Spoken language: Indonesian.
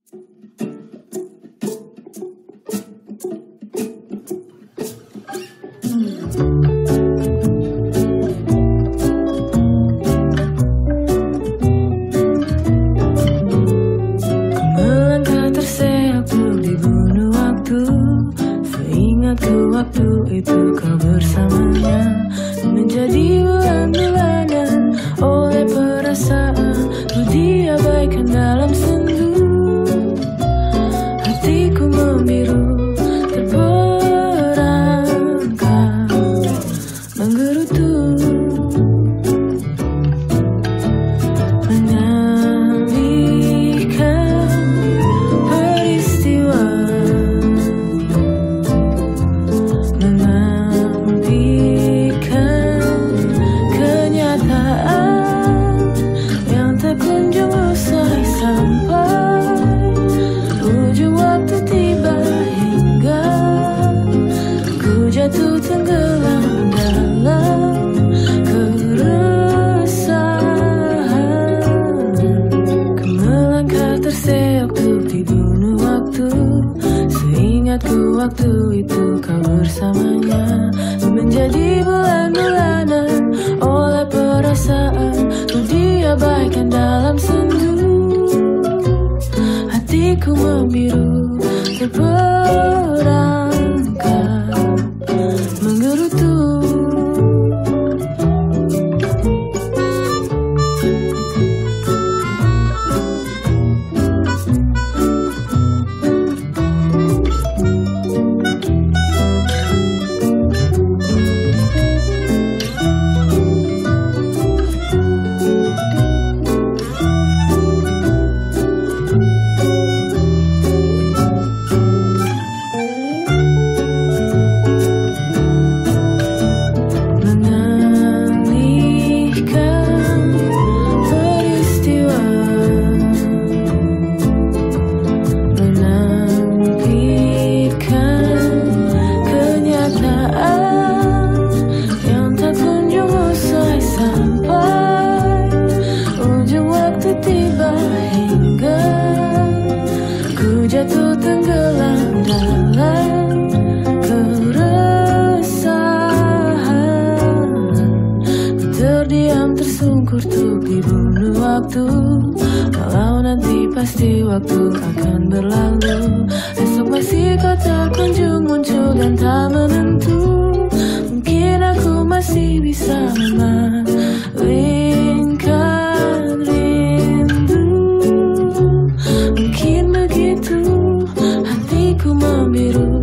Melangkah terseok tuh dibunuh waktu. Seingatku waktu itu kau bersamanya, menjadi bulan-bulanan oleh perasaan ku diabaikan dalam sendu. Hatiku membiru terperangkap menggerutu, mengalihkan peristiwa, mengambilkan kenyataan yang tak kunjung usai sampai ujung waktu tiba, hingga ku jatuh tenggelam dalam keresahan. Ku melangkah terseok tuh dibunuh waktu. Seingatku waktu itu kau bersamanya, menjadi bulan-bulanan oleh perasaan ku diabaikan dalam sendu. Hatiku membiru terperangkap menggerutu. Tiba hingga ku jatuh tenggelam dalam keresahan. Terdiam tersungkur tuh dibunuh waktu. Kalau nanti pasti waktu akan berlalu. Esok masih kau tak kunjung muncul dan tak menentu. Mungkin aku masih bisa memalingkan rindu. Mungkin begitu hatiku membiru